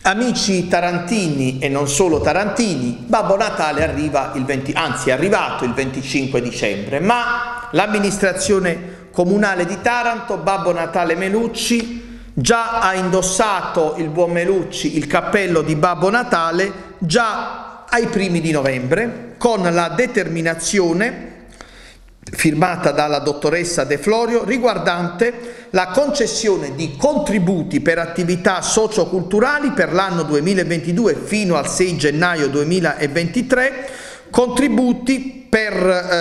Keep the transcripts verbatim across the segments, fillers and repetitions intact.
Amici tarantini e non solo tarantini, Babbo Natale arriva il venti, anzi è arrivato il venticinque dicembre, ma l'amministrazione comunale di Taranto, Babbo Natale Melucci, già ha indossato il buon Melucci il cappello di Babbo Natale già ai primi di novembre, con la determinazione firmata dalla dottoressa De Florio riguardante la concessione di contributi per attività socioculturali per l'anno duemilaventidue fino al sei gennaio duemilaventitré, contributi per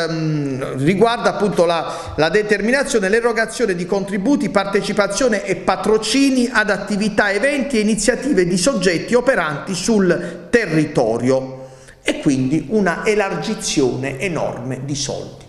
ehm, riguarda appunto la, la determinazione, l'erogazione di contributi, partecipazione e patrocini ad attività, eventi e iniziative di soggetti operanti sul territorio, e quindi una elargizione enorme di soldi.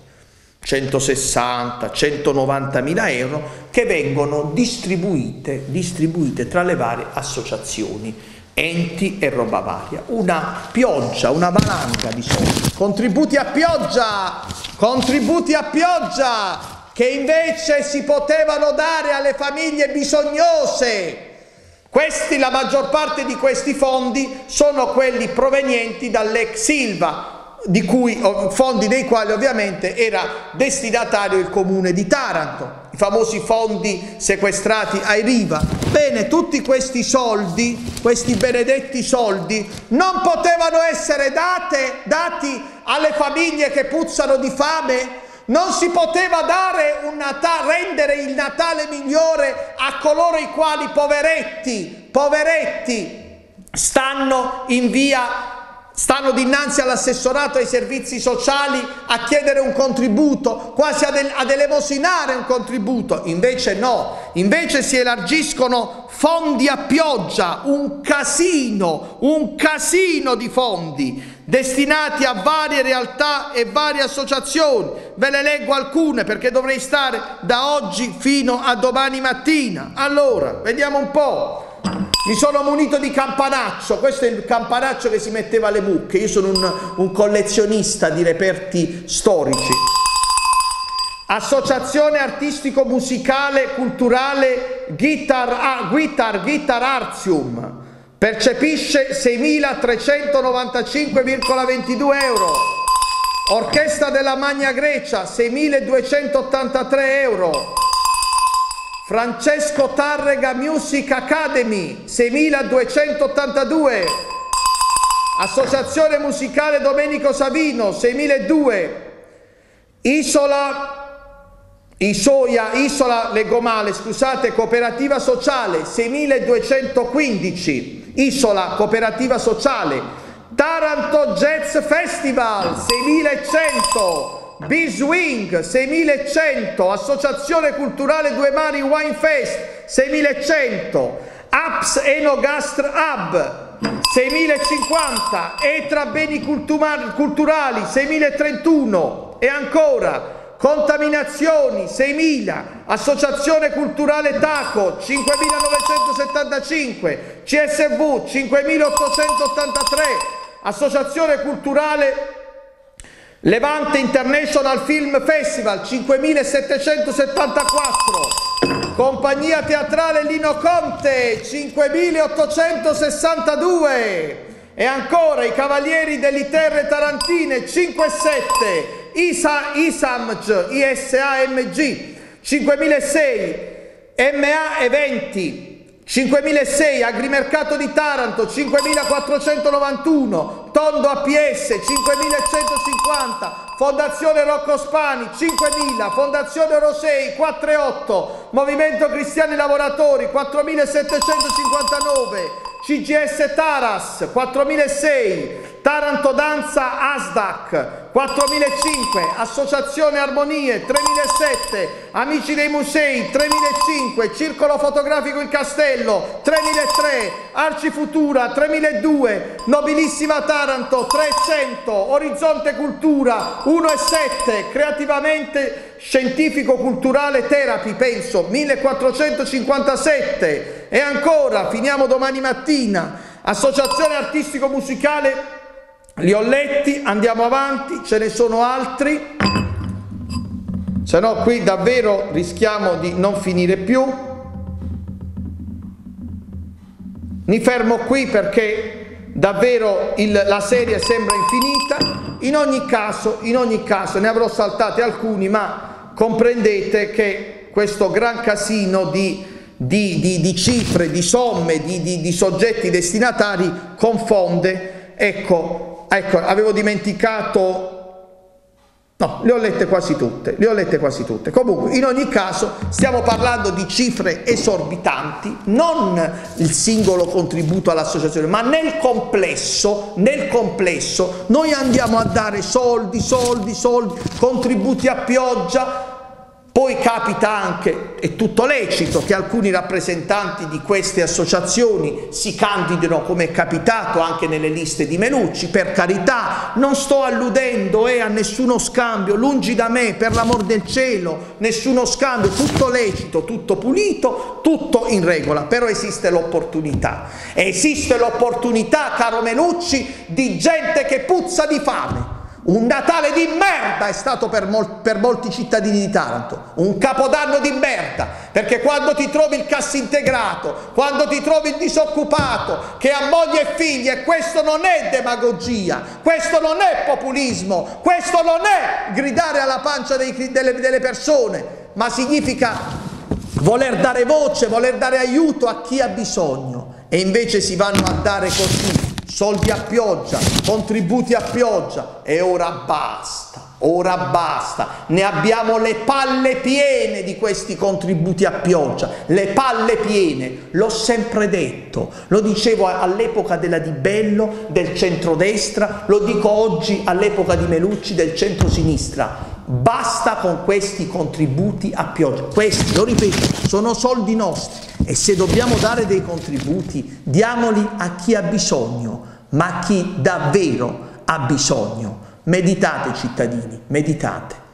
centosessanta centonovanta mila euro che vengono distribuite, distribuite tra le varie associazioni, enti e roba varia. Una pioggia, una valanga di soldi, contributi a pioggia, contributi a pioggia che invece si potevano dare alle famiglie bisognose. Questi, la maggior parte di questi fondi sono quelli provenienti dall'ex Silva, di cui, fondi dei quali ovviamente era destinatario il comune di Taranto, i famosi fondi sequestrati ai Riva. Bene, tutti questi soldi, questi benedetti soldi, non potevano essere date, dati alle famiglie che puzzano di fame? Non si poteva dare un Natale, rendere il Natale migliore a coloro i quali, poveretti, poveretti, stanno in via, stanno dinanzi all'assessorato ai servizi sociali a chiedere un contributo, quasi ad, ad elemosinare un contributo? Invece no, invece si elargiscono fondi a pioggia, un casino, un casino di fondi destinati a varie realtà e varie associazioni. Ve le leggo alcune perché dovrei stare da oggi fino a domani mattina. Allora, vediamo un po'. Mi sono munito di campanaccio, questo è il campanaccio che si metteva alle mucche. Io sono un, un collezionista di reperti storici. Associazione artistico musicale culturale Guitar, ah, Guitar, Guitar Artium percepisce seimilatrecentonovantacinque virgola ventidue euro. Orchestra della Magna Grecia seimiladuecentottantatré euro. Francesco Tarrega Music Academy seimiladuecentottantadue. Associazione musicale Domenico Savino seimiladuecento. Isola Isoia, Isola, leggo male, scusate, cooperativa sociale seimiladuecentoquindici. Isola, cooperativa sociale. Taranto Jazz Festival seimilacento. B-Swing seimilacento. Associazione culturale Due Mari Wine Fest seimilacento. Aps Enogastr Hub seimilacinquanta. Etra Beni Culturali seimilatrentuno. E ancora Contaminazioni seimila. Associazione culturale Taco cinquemilanovecentosettantacinque. C S V cinquemilaottocentottantatré. Associazione culturale Levante International Film Festival cinquemilasettecentosettantaquattro. Compagnia teatrale Lino Conte cinquemilaottocentosessantadue. E ancora i Cavalieri delle Terre Tarantine cinquantasette. Isa, Isamg, I S A M G cinquemilasei. M A Eventi cinquemilasei. Agrimercato di Taranto cinquemilaquattrocentonovantuno. Tondo A P S cinquemilacentocinquanta. Fondazione Rocco Spani cinquemila. Fondazione Rosei quattrantotto. Movimento Cristiani Lavoratori quattromilasettecentocinquantanove. C G S Taras quattromilasei. Taranto Danza Asdac quattromilacinque. Associazione Armonie tremilasette. Amici dei Musei tremilacinque. Circolo Fotografico Il Castello tremilatré. Arci Futura tremiladue. Nobilissima Taranto trecento. Orizzonte Cultura uno e sette. Creativamente Scientifico Culturale Therapy, penso millequattrocentocinquantasette. E ancora, finiamo domani mattina, Associazione Artistico Musicale, li ho letti, andiamo avanti, ce ne sono altri, se no qui davvero rischiamo di non finire più. Mi fermo qui perché davvero il, la serie sembra infinita. In ogni caso, in ogni caso, ne avrò saltati alcuni, ma comprendete che questo gran casino di, di, di, di cifre, di somme, di, di, di soggetti destinatari confonde. Ecco, ecco, avevo dimenticato... No, le ho lette quasi tutte, le ho lette quasi tutte. Comunque, in ogni caso, stiamo parlando di cifre esorbitanti, non il singolo contributo all'associazione, ma nel complesso, nel complesso, noi andiamo a dare soldi, soldi, soldi, contributi a pioggia. Poi capita anche, è tutto lecito, che alcuni rappresentanti di queste associazioni si candidino, come è capitato anche nelle liste di Melucci. Per carità, non sto alludendo eh, a nessuno scambio, lungi da me, per l'amor del cielo, nessuno scambio, tutto lecito, tutto pulito, tutto in regola, però esiste l'opportunità. Esiste l'opportunità, caro Melucci, di gente che puzza di fame. Un Natale di merda è stato per, mol per molti cittadini di Taranto, un Capodanno di merda, perché quando ti trovi il cassintegrato, quando ti trovi il disoccupato che ha moglie e figli, e questo non è demagogia, questo non è populismo, questo non è gridare alla pancia dei, delle, delle persone, ma significa voler dare voce, voler dare aiuto a chi ha bisogno, e invece si vanno a dare così soldi a pioggia, contributi a pioggia, e ora basta, ora basta, ne abbiamo le palle piene di questi contributi a pioggia, le palle piene, l'ho sempre detto, lo dicevo all'epoca della Di Bello, del centrodestra, lo dico oggi all'epoca di Melucci, del centrosinistra. Basta con questi contributi a pioggia, questi, lo ripeto, sono soldi nostri, e se dobbiamo dare dei contributi, diamoli a chi ha bisogno, ma a chi davvero ha bisogno. Meditate, cittadini, meditate.